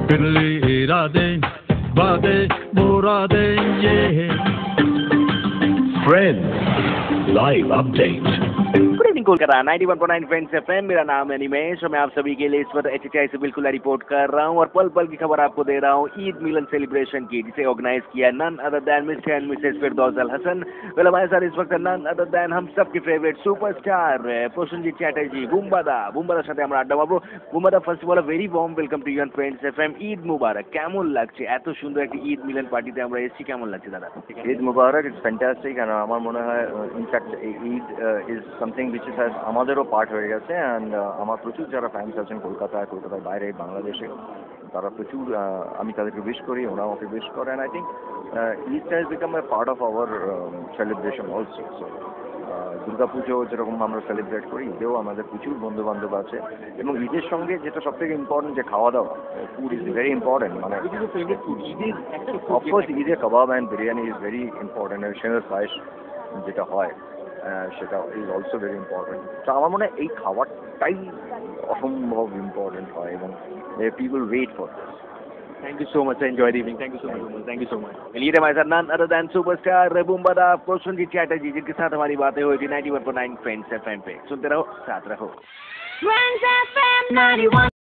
फिर इरादे वादे मुरादे ये friends live update. Good evening Kolkata 91.9 friends FM. मेरा नाम है अनिमेश और मैं आप सभी के लिए इस वक्त एचटीआई से बिल्कुल रिपोर्ट कर रहा हूं और पल पल की खबर आपको दे रहा हूं ईद मिलन सेलिब्रेशन की, जिसे ऑर्गेनाइज किया none other than mister and missus Firdausul Hasan. Well हमारे साथ इस वक्त नन अदर दैन हम सबके फेवरेट सुपरस्टार प्रोसेनजित चैटर्जी बुम्बादा সাথে আমরা আড্ডা মারবো। Bumbada, first of all very warm welcome to you on friends FM. Eid মুবারক। কেমন লাগছে এত সুন্দর একটা ঈদ মিলন পার্টিতে আমরা এসেছি, কেমন লাগছে দাদা? ঈদ মুবারক, ইটস ফ্যান্টাস্টিক। আর আমার মনে হয় in fact Eid is something which is আমাদেরও পার্ট হয়ে গেছে। অ্যান্ড আমার প্রচুর যারা ফ্যান্স আছেন কলকাতার বাইরে বাংলাদেশে, তারা প্রচুর, আমি তাদেরকে উইশ করি, ওনারা আমাকে উইশ করে। অ্যান্ড আই থিঙ্ক ঈদটা is become a part of our celebration also. So Durga Pujo যেরকম আমরা সেলিব্রেট করি, ঈদেও আমাদের প্রচুর বন্ধু বান্ধব আছে। এবং ঈদের সঙ্গে যেটা সব থেকে ইম্পর্টেন্ট, যে খাওয়া দাওয়া, ফুড ইজ ভেরি ইম্পর্টেন্ট। মানে অফকোর্স ঈদে kebab and biryani is very important. সেনের পায়েস যেটা হয় সেটা ইজ অলসো ভেরি ইম্পর্টেন্ট। তো আমার মনে হয় এই খাবারটাই অসম্ভব ইম্পর্টেন্ট হয় এবং people wait for this. Thank you so much. I enjoyed the evening. Thank you so much. Thank you so much. ये हमारे साथ none other than superstar Bumbada Prosenjit Chatterjee, जिनके साथ हमारी बातें हुई थी 91.9 फ्रेंड्स एफएम पे। सुनते रहो, साथ रहो। Friends FM 91.